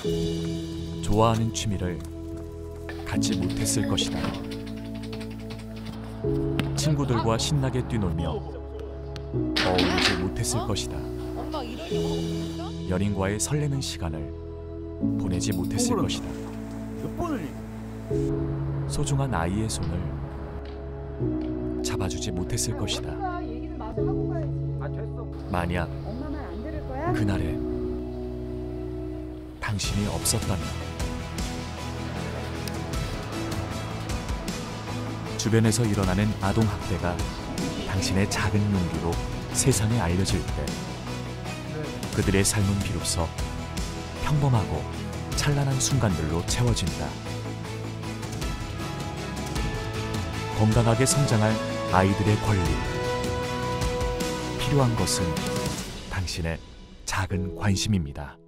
좋아하는 취미를 갖지 못했을 것이다. 친구들과 신나게 뛰놀며 어울리지 못했을 것이다. 엄마 이러려고 하고 있어? 연인과의 설레는 시간을 보내지 못했을 것이다. 몇 번을 소중한 아이의 손을 잡아주지 못했을 것이다. 얘기는 마저 하고 가야지. 됐어. 만약 엄마 말 안 들을 거야? 그날에 당신이 없었다면 주변에서 일어나는 아동학대가 당신의 작은 용기로 세상에 알려질 때 그들의 삶은 비로소 평범하고 찬란한 순간들로 채워진다. 건강하게 성장할 아이들의 권리. 필요한 것은 당신의 작은 관심입니다.